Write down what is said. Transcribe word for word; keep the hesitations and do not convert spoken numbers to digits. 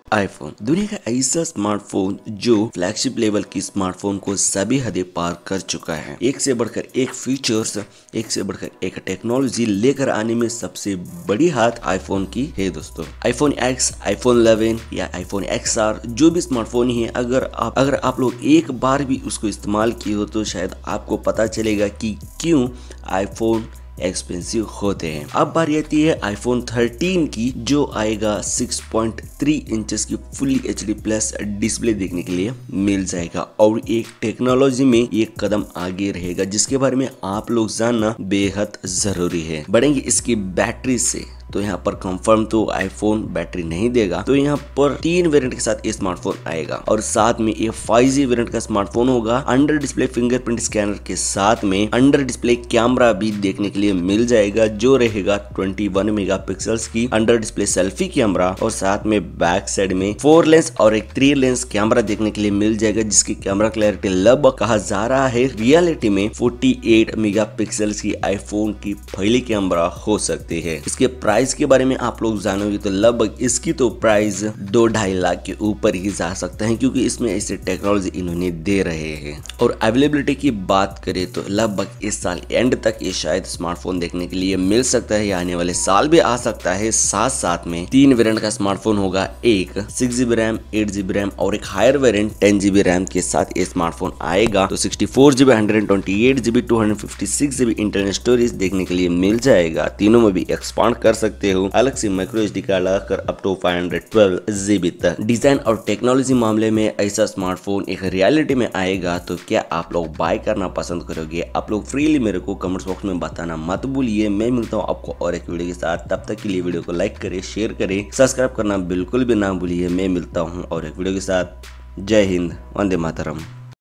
IPhone दुनिया का ऐसा स्मार्टफोन जो फ्लैगशिप लेवल की स्मार्टफोन को सभी हदें पार कर चुका है। एक से बढ़कर एक फीचर्स, एक से बढ़कर एक टेक्नोलॉजी लेकर आने में सबसे बड़ी हाथ आईफोन की है दोस्तों। आईफोन एक्स, आईफोन इलेवन या आईफोन एक्स आर जो भी स्मार्टफोन ही है, अगर आप अगर आप लोग एक बार भी उसको इस्तेमाल किए हो तो शायद आपको पता चलेगा कि क्यों आईफोन एक्सपेंसिव होते हैं। अब बारी आती है आईफोन थर्टीन की, जो आएगा सिक्स पॉइंट थ्री इंचेस की fully H D plus display देखने के लिए मिल जाएगा और एक टेक्नोलॉजी में एक कदम आगे रहेगा जिसके बारे में आप लोग जानना बेहद जरूरी है। बढ़ेंगे इसकी बैटरी से, तो यहाँ पर कंफर्म तो आईफोन बैटरी नहीं देगा, तो यहाँ पर तीन वेरिएंट के साथ ये स्मार्टफोन आएगा और साथ में ये फाइव जी वेरिएंट का स्मार्टफोन होगा। अंडर डिस्प्ले फिंगरप्रिंट स्कैनर के साथ में अंडर डिस्प्ले कैमरा भी देखने के लिए मिल जाएगा जो रहेगा ट्वेंटी वन मेगापिक्सल्स की अंडर डिस्प्ले सेल्फी कैमरा और साथ में बैक साइड में फोर लेंस और एक थ्री लेंस कैमरा देखने के लिए मिल जाएगा जिसकी कैमरा क्लैरिटी लगभग कहा जा रहा है रियलिटी में फोर्टी एट मेगापिक्सल्स की आईफोन की पहली कैमरा हो सकती है। इसके प्राइस के बारे में आप लोग जानोगे तो लगभग इसकी तो प्राइस दो ढाई लाख के ऊपर ही जा सकता है क्योंकि इसमें ऐसे टेक्नोलॉजी इन्होंने दे रहे हैं। और अवेलेबिलिटी की बात करें तो लगभग इस साल एंड तक ये शायद स्मार्टफोन देखने के लिए मिल सकता है या आने वाले साल भी आ सकता है। साथ साथ में तीन वेरिएंट का स्मार्टफोन होगा, एक six GB RAM, eight GB RAM और एक higher variant ten GB RAM के साथ ये स्मार्टफोन आएगा। तो sixty four GB, hundred twenty eight GB, two hundred fifty six GB internal storage देखने के लिए मिल जाएगा। तीनों में भी एक्सपांड कर सकते हो, अलग से माइक्रो एसडी कार्ड लगाकर up to five hundred twelve GB तक। डिजाइन और टेक्नोलॉजी मामले में ऐसा स्मार्टफोन एक रियलिटी में आएगा तो क्या आप लोग बाय करना पसंद करोगे? आप लोग फ्रीली मेरे को कमेंट्स बॉक्स में बताना मत भूलिए। मैं मिलता हूँ आपको और एक वीडियो के साथ, तब तक के लिए वीडियो को लाइक करें, शेयर करें, सब्सक्राइब करना बिल्कुल भी ना भूलिए। मैं मिलता हूँ और एक वीडियो के साथ। जय हिंद, वंदे मातरम।